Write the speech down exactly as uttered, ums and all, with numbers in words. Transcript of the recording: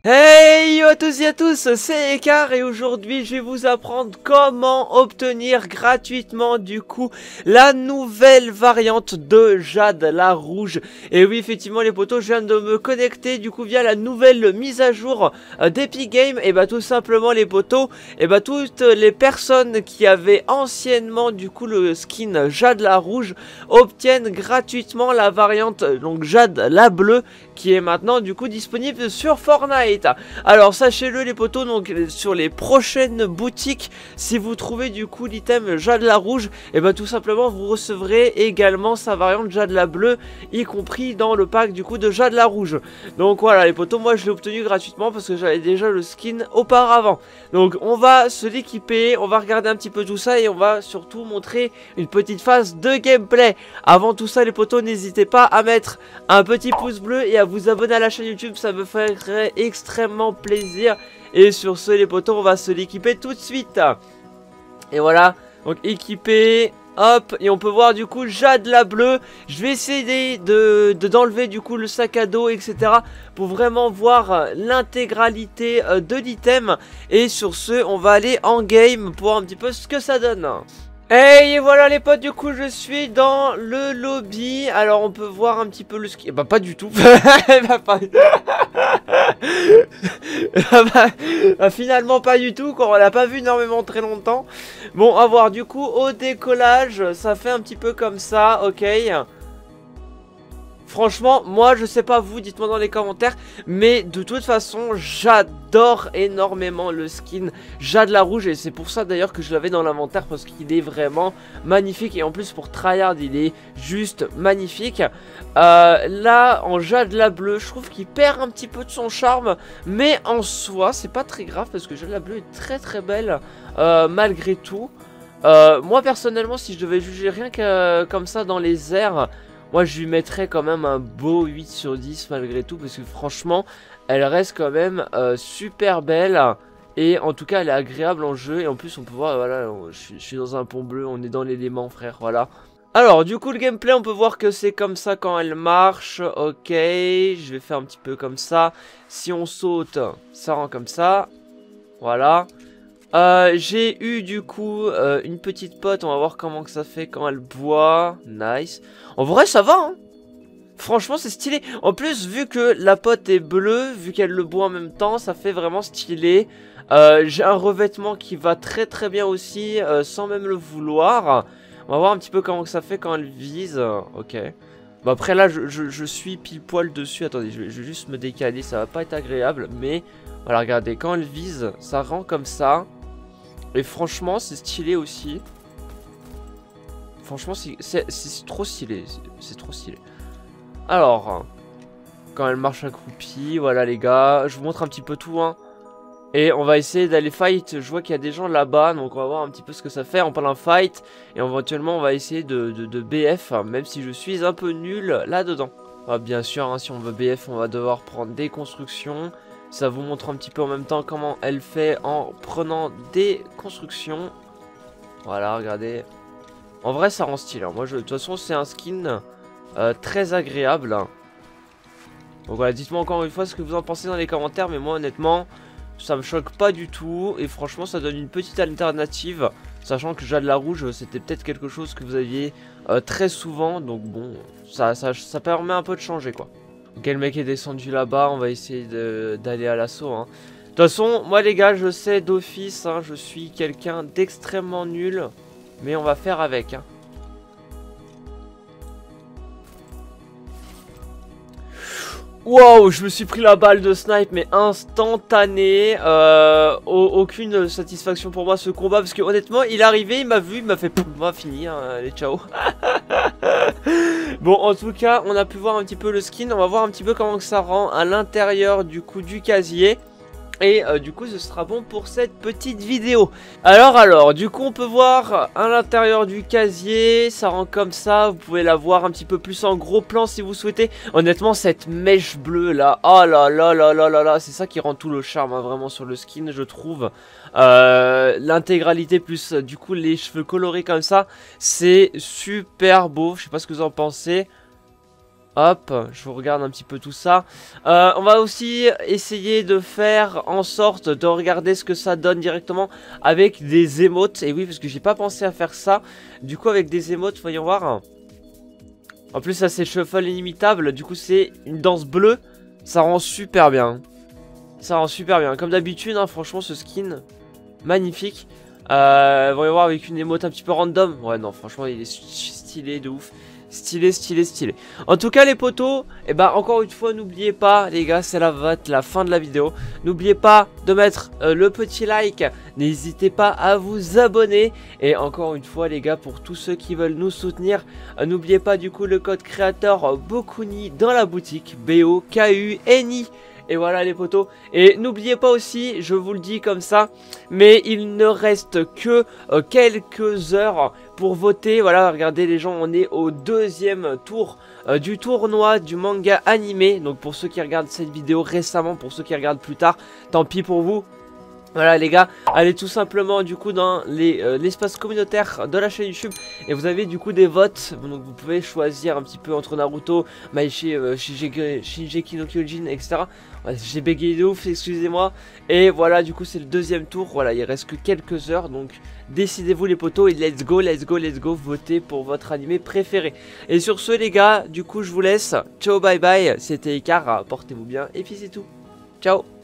Hey yo à tous et à tous, c'est Ekar et aujourd'hui je vais vous apprendre comment obtenir gratuitement du coup la nouvelle variante de Jade la Rouge. Et oui effectivement les potos, je viens de me connecter du coup via la nouvelle mise à jour euh, d'Epic Games. Et bah tout simplement les potos, et bah toutes les personnes qui avaient anciennement du coup le skin Jade la Rouge obtiennent gratuitement la variante donc Jade la Bleue qui est maintenant du coup disponible sur Fortnite. Alors sachez-le les potos, donc sur les prochaines boutiques, si vous trouvez du coup l'item Jade la Rouge, et bah tout simplement vous recevrez également sa variante Jade la Bleue, y compris dans le pack du coup de Jade la Rouge. Donc voilà les potos, moi je l'ai obtenu gratuitement parce que j'avais déjà le skin auparavant. Donc on va se l'équiper, on va regarder un petit peu tout ça et on va surtout montrer une petite phase de gameplay. Avant tout ça les potos, n'hésitez pas à mettre un petit pouce bleu et à vous abonner à la chaîne YouTube, ça me ferait extrêmement plaisir. Et sur ce les potos, on va se l'équiper tout de suite. Et voilà, donc équipé, hop, et on peut voir du coup Jade la Bleue. Je vais essayer de d'enlever du coup le sac à dos, etc, pour vraiment voir l'intégralité de l'item. Et sur ce, on va aller en game pour voir un petit peu ce que ça donne. Hey, et voilà les potes, du coup je suis dans le lobby. Alors on peut voir un petit peu le ski. Bah pas du tout. bah, pas... bah, bah, finalement pas du tout, quand on l'a pas vu énormément très longtemps. Bon, on va voir du coup au décollage, ça fait un petit peu comme ça, ok. Franchement, moi je sais pas vous, dites-moi dans les commentaires, mais de toute façon j'adore énormément le skin Jade la Rouge. Et c'est pour ça d'ailleurs que je l'avais dans l'inventaire, parce qu'il est vraiment magnifique. Et en plus pour tryhard il est juste magnifique. euh, Là en Jade la Bleue, je trouve qu'il perd un petit peu de son charme, mais en soi c'est pas très grave, parce que Jade la Bleue est très très belle euh, malgré tout. euh, Moi personnellement, si je devais juger rien que euh, comme ça dans les airs, moi je lui mettrais quand même un beau huit sur dix malgré tout, parce que franchement elle reste quand même euh, super belle. Et en tout cas elle est agréable en jeu. Et en plus on peut voir, voilà, je, je suis dans un pont bleu, on est dans l'élément frère, voilà. Alors du coup le gameplay, on peut voir que c'est comme ça quand elle marche. Ok, je vais faire un petit peu comme ça. Si on saute, ça rend comme ça. Voilà. Euh, j'ai eu du coup euh, une petite pote, on va voir comment que ça fait quand elle boit. Nice. En vrai ça va hein. Franchement c'est stylé. En plus vu que la pote est bleue, vu qu'elle le boit en même temps, ça fait vraiment stylé. euh, J'ai un revêtement qui va très très bien aussi, euh, sans même le vouloir. On va voir un petit peu comment que ça fait quand elle vise. Ok. Bon après là je, je, je suis pile poil dessus. Attendez, je vais, je vais juste me décaler, ça va pas être agréable. Mais voilà, regardez, quand elle vise, ça rend comme ça. Et franchement c'est stylé aussi. Franchement c'est trop stylé. C'est trop stylé. Alors, quand elle marche accroupie, voilà les gars. Je vous montre un petit peu tout hein. Et on va essayer d'aller fight. Je vois qu'il y a des gens là-bas, donc on va voir un petit peu ce que ça fait. On parle un fight. Et éventuellement on va essayer de, de, de B F, même si je suis un peu nul là-dedans. Ah, bien sûr hein, si on veut B F on va devoir prendre des constructions. Ça vous montre un petit peu en même temps comment elle fait en prenant des constructions. Voilà, regardez. En vrai, ça rend stylé. Hein. Moi, je, de toute façon, c'est un skin euh, très agréable. Donc voilà, dites-moi encore une fois ce que vous en pensez dans les commentaires. Mais moi, honnêtement, ça me choque pas du tout. Et franchement, ça donne une petite alternative. Sachant que Jade la Rouge, c'était peut-être quelque chose que vous aviez euh, très souvent. Donc bon, ça, ça, ça permet un peu de changer, quoi. Ok, le mec est descendu là-bas, on va essayer d'aller à l'assaut. Hein. De toute façon, moi les gars, je sais d'office, hein, je suis quelqu'un d'extrêmement nul. Mais on va faire avec. Hein. Wow, je me suis pris la balle de snipe, mais instantané. Euh, aucune satisfaction pour moi ce combat, parce que honnêtement, il est arrivé, il m'a vu, il m'a fait pouf, on va finir, hein, allez, ciao. Bon, en tout cas, on a pu voir un petit peu le skin. On va voir un petit peu comment ça rend à l'intérieur du coup du casier. Et euh, du coup ce sera bon pour cette petite vidéo. Alors alors du coup on peut voir à l'intérieur du casier. Ça rend comme ça. Vous pouvez la voir un petit peu plus en gros plan si vous souhaitez. Honnêtement cette mèche bleue là, oh là là là là là là, c'est ça qui rend tout le charme hein, vraiment sur le skin je trouve. euh, L'intégralité plus euh, du coup les cheveux colorés comme ça, c'est super beau. Je sais pas ce que vous en pensez. Hop, je vous regarde un petit peu tout ça. Euh, on va aussi essayer de faire en sorte de regarder ce que ça donne directement avec des émotes. Et oui, parce que j'ai pas pensé à faire ça. Du coup, avec des émotes, voyons voir. En plus, ça c'est shuffle inimitable. Du coup, c'est une danse bleue. Ça rend super bien. Ça rend super bien. Comme d'habitude, hein, franchement, ce skin, magnifique. Euh, voyons voir avec une émote un petit peu random. Ouais, non, franchement, il est stylé de ouf. Stylé, stylé, stylé. En tout cas, les potos, et eh ben encore une fois, n'oubliez pas, les gars, c'est la, la fin de la vidéo. N'oubliez pas de mettre euh, le petit like. N'hésitez pas à vous abonner. Et encore une fois, les gars, pour tous ceux qui veulent nous soutenir, euh, n'oubliez pas du coup le code créateur euh, Bokuni dans la boutique. B O K U N I. Et voilà les potos. Et n'oubliez pas aussi, je vous le dis comme ça, mais il ne reste que euh, quelques heures pour voter. Voilà, regardez les gens, on est au deuxième tour euh, du tournoi du manga animé. Donc pour ceux qui regardent cette vidéo récemment, pour ceux qui regardent plus tard, tant pis pour vous. Voilà les gars, allez tout simplement du coup dans l'espace euh, communautaire de la chaîne YouTube et vous avez du coup des votes, donc vous pouvez choisir un petit peu entre Naruto, Maichi, euh, Shingeki no Kyojin, et cetera. Ouais, j'ai bégayé de ouf, excusez-moi. Et voilà, du coup c'est le deuxième tour, voilà, il reste que quelques heures, donc décidez-vous les potos et let's go, let's go, let's go, votez pour votre animé préféré. Et sur ce les gars, du coup je vous laisse, ciao bye bye, c'était Icar, portez-vous bien et puis c'est tout, ciao.